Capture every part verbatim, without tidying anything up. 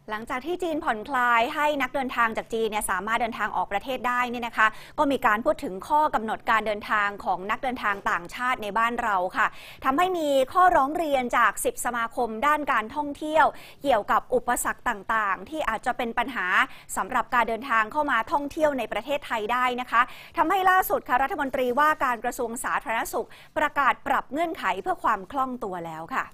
หลังจากที่จีนผ่อนคลายให้นักเดินทางจากจีนเนี่ยสามารถเดินทางออกประเทศได้นี่นะคะก็มีการพูดถึงข้อกำหนดการเดินทางของนักเดินทางต่างชาติในบ้านเราค่ะทำให้มีข้อร้องเรียนจากสิบสมาคมด้านการท่องเที่ยวเกี่ยวกับอุปสรรคต่างๆที่อาจจะเป็นปัญหาสำหรับการเดินทางเข้ามาท่องเที่ยวในประเทศไทยได้นะคะทำให้ล่าสุดค่ะรัฐมนตรีว่าการกระทรวงสาธารณสุขประกาศปรับเงื่อนไขเพื่อความคล่องตัวแล้วค่ะ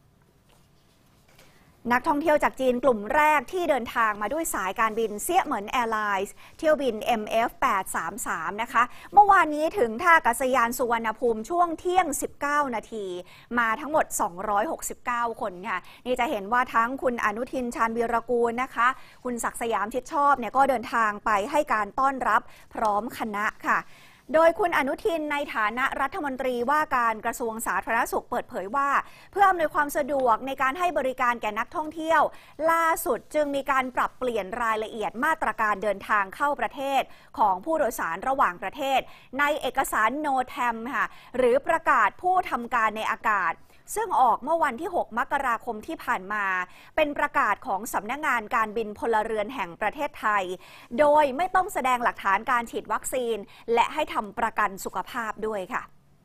นักท่องเที่ยวจากจีนกลุ่มแรกที่เดินทางมาด้วยสายการบินเซี่ยเหมินแอร์ไลน์เที่ยวบิน เอ็ม เอฟ แปดสามสาม นะคะเมื่อวานนี้ถึงท่าอากาศยานสุวรรณภูมิช่วงเที่ยงสิบเก้านาทีมาทั้งหมดสองร้อยหกสิบเก้าคนค่ะนี่จะเห็นว่าทั้งคุณอนุทินชาญวีรกูลนะคะคุณศักดิ์สยามชิดชอบเนี่ยก็เดินทางไปให้การต้อนรับพร้อมคณะค่ะโดยคุณอนุทินในฐานะรัฐมนตรีว่าการกระทรวงสาธารณสุขเปิดเผยว่าเพื่ออำนวยความสะดวกในการให้บริการแก่นักท่องเที่ยวล่าสุดจึงมีการปรับเปลี่ยนรายละเอียดมาตรการเดินทางเข้าประเทศของผู้โดยสารระหว่างประเทศในเอกสาร โน แทม ค่ะหรือประกาศผู้ทำการในอากาศซึ่งออกเมื่อวันที่หกมกราคมที่ผ่านมาเป็นประกาศของสำนักงานการบินพลเรือนแห่งประเทศไทยโดยไม่ต้องแสดงหลักฐานการฉีดวัคซีนและให้ทำประกันสุขภาพด้วยค่ะ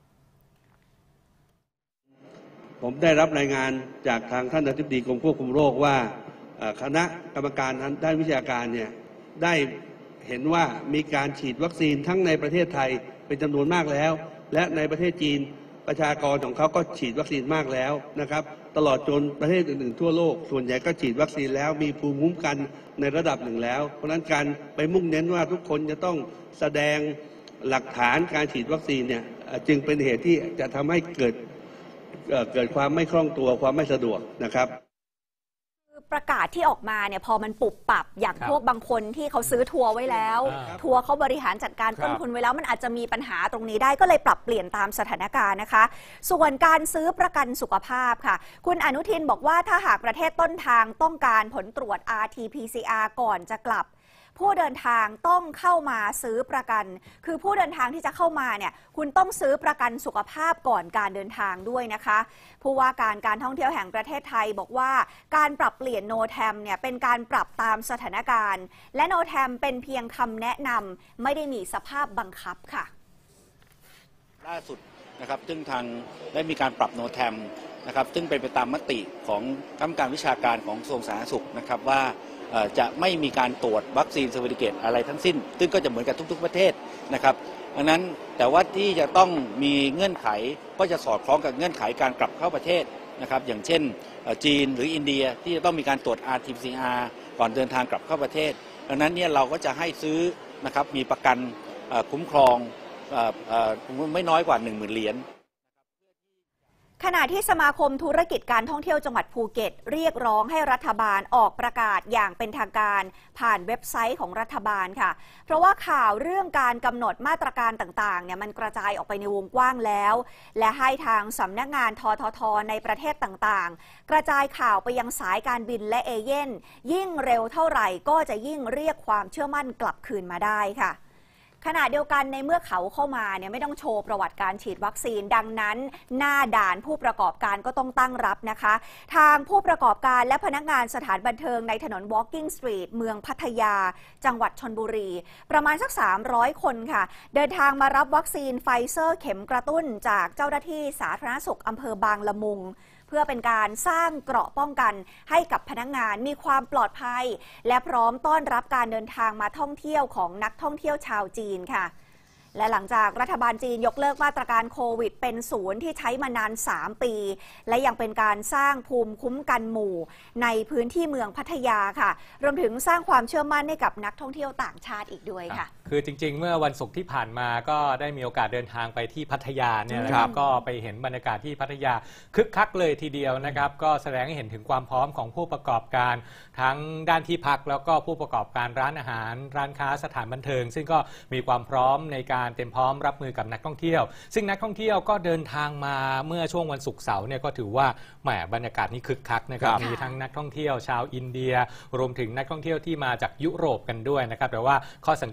ผมได้รับรายงานจากทางท่านอธิบดีกรมควบคุมโรคว่าคณะกรรมการด้านวิชาการเนี่ยได้เห็นว่ามีการฉีดวัคซีนทั้งในประเทศไทยเป็นจำนวนมากแล้วและในประเทศจีนประชากรของเขาก็ฉีดวัคซีนมากแล้วนะครับตลอดจนประเทศอื่นๆทั่วโลกส่วนใหญ่ก็ฉีดวัคซีนแล้วมีภูมิคุ้มกันในระดับหนึ่งแล้วเพราะฉะนั้นการไปมุ่งเน้นว่าทุกคนจะต้องแสดงหลักฐานการฉีดวัคซีนเนี่ยจึงเป็นเหตุที่จะทำให้เกิดเกิดความไม่คล่องตัวความไม่สะดวกนะครับประกาศที่ออกมาเนี่ยพอมันปุบปับอย่างพวกบางคนที่เขาซื้อทัวร์ไว้แล้วทัวร์เขาบริหารจัดการต้นทุนไว้แล้วมันอาจจะมีปัญหาตรงนี้ได้ก็เลยปรับเปลี่ยนตามสถานการณ์นะคะส่วนการซื้อประกันสุขภาพค่ะคุณอนุทินบอกว่าถ้าหากประเทศต้นทางต้องการผลตรวจ อาร์ ที พี ซี อาร์ ก่อนจะกลับผู้เดินทางต้องเข้ามาซื้อประกันคือผู้เดินทางที่จะเข้ามาเนี่ยคุณต้องซื้อประกันสุขภาพก่อนการเดินทางด้วยนะคะผู้ว่าการการท่องเที่ยวแห่งประเทศไทยบอกว่าการปรับเปลี่ยน โน แทม เนี่ยเป็นการปรับตามสถานการณ์และ โน แทม เป็นเพียงคำแนะนำไม่ได้มีสภาพบังคับค่ะล่าสุดนะครับซึ่งทางได้มีการปรับ โน แทม นะครับซึ่งเป็นไปตามมติของคณะกรรมการวิชาการของกระทรวงสาธารณสุขนะครับว่าจะไม่มีการตรวจวัคซีนเซอร์ติฟิเคตอะไรทั้งสิ้นซึ่งก็จะเหมือนกับทุกๆประเทศนะครับดังนั้นแต่ว่าที่จะต้องมีเงื่อนไขก็จะสอดคล้องกับเงื่อนไขการกลับเข้าประเทศนะครับอย่างเช่นจีนหรืออินเดียที่จะต้องมีการตรวจ อาร์ ที พี ซี อาร์ ก่อนเดินทางกลับเข้าประเทศดังนั้นเนี่ยเราก็จะให้ซื้อนะครับมีประกันคุ้มครองไม่น้อยกว่า หนึ่งหมื่น เหรียญขณะที่สมาคมธุรกิจการท่องเที่ยวจังหวัดภูเก็ตเรียกร้องให้รัฐบาลออกประกาศอย่างเป็นทางการผ่านเว็บไซต์ของรัฐบาลค่ะเพราะว่าข่าวเรื่องการกำหนดมาตรการต่างๆเนี่ยมันกระจายออกไปในวงกว้างแล้วและให้ทางสำนักงานทททในประเทศต่างๆกระจายข่าวไปยังสายการบินและเอเย่นยิ่งเร็วเท่าไหร่ก็จะยิ่งเรียกความเชื่อมั่นกลับคืนมาได้ค่ะขณะเดียวกันในเมื่อเขาเข้ามาเนี่ยไม่ต้องโชว์ประวัติการฉีดวัคซีนดังนั้นหน้าด่านผู้ประกอบการก็ต้องตั้งรับนะคะทางผู้ประกอบการและพนักงานสถานบันเทิงในถนน Walking Street เมืองพัทยาจังหวัดชลบุรีประมาณสักสามร้อยคนค่ะเดินทางมารับวัคซีนไฟเซอร์เข็มกระตุ้นจากเจ้าหน้าที่สาธารณสุขอำเภอบางละมุงเพื่อเป็นการสร้างเกราะป้องกันให้กับพนักงานมีความปลอดภัยและพร้อมต้อนรับการเดินทางมาท่องเที่ยวของนักท่องเที่ยวชาวจีนค่ะและหลังจากรัฐบาลจีนยกเลิกมาตรการโควิดเป็นศูนย์ที่ใช้มานานสามปีและยังเป็นการสร้างภูมิคุ้มกันหมู่ในพื้นที่เมืองพัทยาค่ะรวมถึงสร้างความเชื่อมั่นให้กับนักท่องเที่ยวต่างชาติอีกด้วยค่ะคือจริงๆเมื่อวันศุกร์ที่ผ่านมาก็ได้มีโอกาสเดินทางไปที่พัทยาเนี่ยนะครับก็ไปเห็นบรรยากาศที่พัทยาคึกคักเลยทีเดียวนะครับก็แสดงให้เห็นถึงความพร้อมของผู้ประกอบการทั้งด้านที่พักแล้วก็ผู้ประกอบการร้านอาหารร้านค้าสถานบันเทิงซึ่งก็มีความพร้อมในการเต็มพร้อมรับมือกับนักท่องเที่ยวซึ่งนักท่องเที่ยวก็เดินทางมาเมื่อช่วงวันศุกร์เสาร์เนี่ยก็ถือว่าแหมบรรยากาศนี้คึกคักนะครับมีทั้งนักท่องเที่ยวชาวอินเดียรวมถึงนักท่องเที่ยวที่มาจากยุโรปกันด้วยนะครับแต่ว่าข้อสังเกตคือ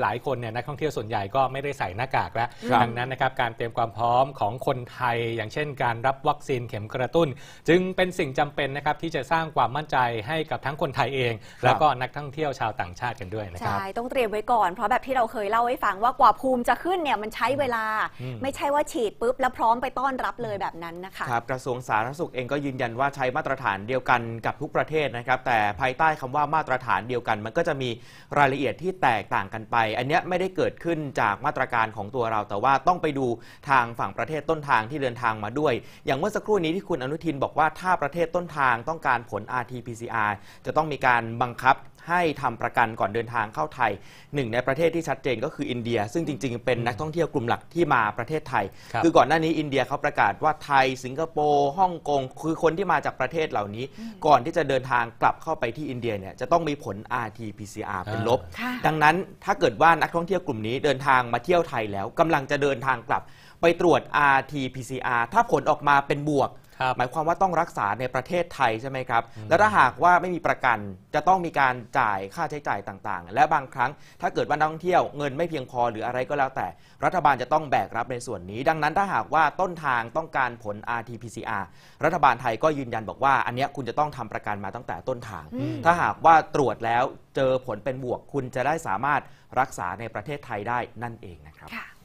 หลายคนเนี่ยนักท่องเที่ยวส่วนใหญ่ก็ไม่ได้ใส่หน้ากากแล้วดังนั้นนะครับการเตรียมความพร้อมของคนไทยอย่างเช่นการรับวัคซีนเข็มกระตุ้นจึงเป็นสิ่งจำเป็นนะครับที่จะสร้างความมั่นใจให้กับทั้งคนไทยเองแล้วก็นักท่องเที่ยวชาวต่างชาติกันด้วยนะครับใช่ต้องเตรียมไว้ก่อนเพราะแบบที่เราเคยเล่าให้ฟังว่ากว่าภูมิจะขึ้นเนี่ยมันใช้เวลาไม่ใช่ว่าฉีดปุ๊บแล้วพร้อมไปต้อนรับเลยแบบนั้นนะคะครับกระทรวงสาธารณสุขเองก็ยืนยันว่าใช้มาตรฐานเดียวกันกับทุกประเทศนะครับแต่ภายใต้คำว่ามาตรฐานเดียวกันมันก็จะมีรายละเอียดที่แตกต่างกันไปอันนี้ไม่ได้เกิดขึ้นจากมาตรการของตัวเราแต่ว่าต้องไปดูทางฝั่งประเทศต้นทางที่เดินทางมาด้วยอย่างเมื่อสักครู่นี้ที่คุณอนุทินบอกว่าถ้าประเทศต้นทางต้องการผล อาร์ ที พี ซี อาร์ จะต้องมีการบังคับให้ทำประกันก่อนเดินทางเข้าไทยหนึ่งในประเทศที่ชัดเจนก็คืออินเดียซึ่งจริงๆเป็นนักท่องเที่ยวกลุ่มหลักที่มาประเทศไทย ค, คือก่อนหน้านี้อินเดียเขาประกาศว่าไทยสิงคโปร์ฮ่องกงคือคนที่มาจากประเทศเหล่านี้ก่อนที่จะเดินทางกลับเข้าไปที่อินเดียเนี่ยจะต้องมีผล อาร์ ที พี ซี อาร์ เป็นลบดังนั้นถ้าเกิดว่านักท่องเที่ยวกลุ่มนี้เดินทางมาเที่ยวไทยแล้วกำลังจะเดินทางกลับไปตรวจ อาร์ ที พี ซี อาร์ ถ้าผลออกมาเป็นบวกหมายความว่าต้องรักษาในประเทศไทยใช่ไหมครับแล้วถ้าหากว่าไม่มีประกันจะต้องมีการจ่ายค่าใช้จ่ายต่างๆและบางครั้งถ้าเกิดว่านักท่องเที่ยวเงินไม่เพียงพอหรืออะไรก็แล้วแต่รัฐบาลจะต้องแบกรับในส่วนนี้ดังนั้นถ้าหากว่าต้นทางต้องการผล อาร์ ที พี ซี อาร์ รัฐบาลไทยก็ยืนยันบอกว่าอันนี้คุณจะต้องทำประกันมาตั้งแต่ต้นทางถ้าหากว่าตรวจแล้วเจอผลเป็นบวกคุณจะได้สามารถรักษาในประเทศไทยได้นั่นเองนะครับ